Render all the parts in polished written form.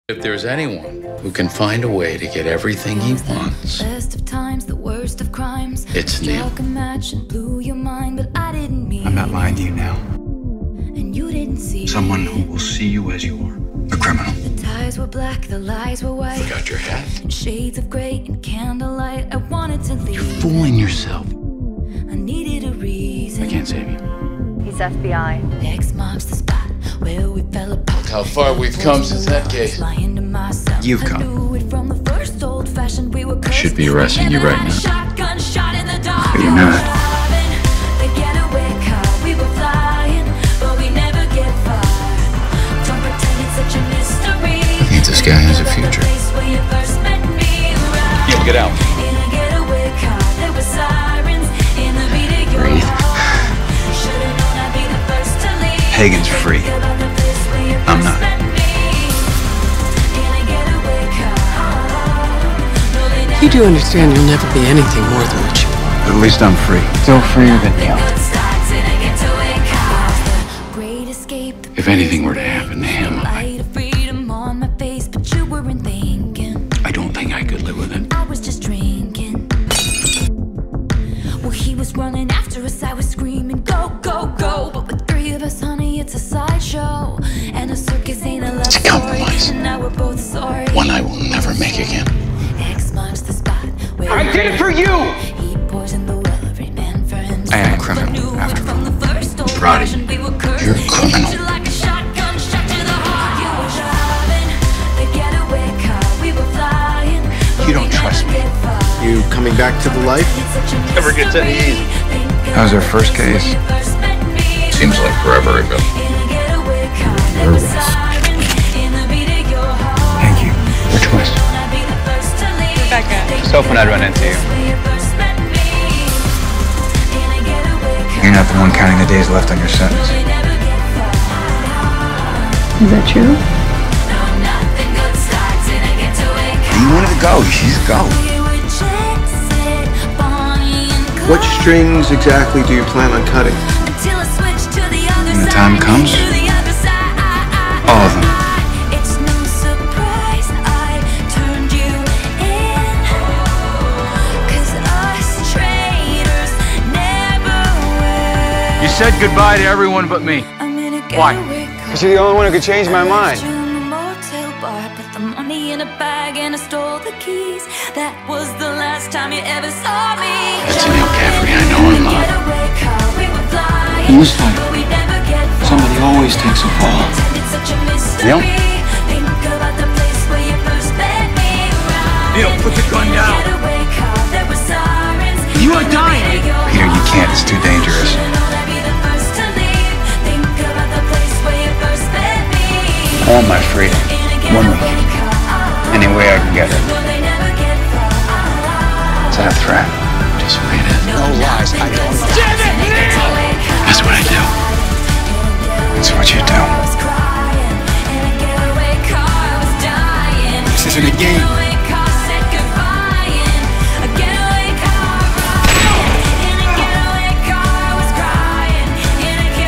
If there's anyone who can find a way to get everything he wants, it's Neal. I'm not lying to you now. Someone who will see you as you are. A criminal. Forgot your hat? Shades of gray and candlelight. I wanted to leave. You're fooling yourself. I needed a reason. I can't save you. He's FBI. X marks the spot where we fell apart. Look how far we've come since that case. You've come. I should be arresting you right now. But you're not. I think this guy has a future. Yeah, get out. Breathe. Hagen's free. I'm not. You do understand you'll never be anything more than what you are. But at least I'm free. Still freer than Neal. If anything were to happen to him, I don't think I could live with it. I was just drinking. Well, he was running after us. I was screaming, go, go, go. But with three of us, honey, it's a sideshow. And a circus ain't a love It's a compromise. story. And now we're both sorry. One I will never make again. X marks the spot where I did it for you! he poisoned the well, every man for himself. I am a criminal, after all. Roddy, you're a criminal. You don't trust me. You coming back to the life? Never gets any easy. That was our first case. Seems like forever ago. Thank you. Which was? Rebecca. Just hoping I'd run into you. You're not the one counting the days left on your sentence. Is that true? You wanted to go. She's go. What strings exactly do you plan on cutting? When the time comes, all of them. It's no surprise I turned you in. 'Cause us traitors never win. You said goodbye to everyone but me. I'm in a Why? getaway car. Because you're the only one who could change my mind. To the motel bar, put the money in a bag and I stole the keys. That was the last time you ever saw me. That's Neal Caffrey I know and love. In this life, somebody always takes a fall. Neal? Neal, put the gun down. You are dying. Peter, you can't. It's too dangerous. I want my freedom. 1 week. Any way I can get it. Is that a threat? Just wait it. No lies. I don't know. That's what I do. That's what you do. This isn't a game.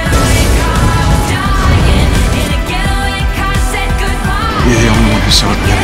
You're the only one who saw it.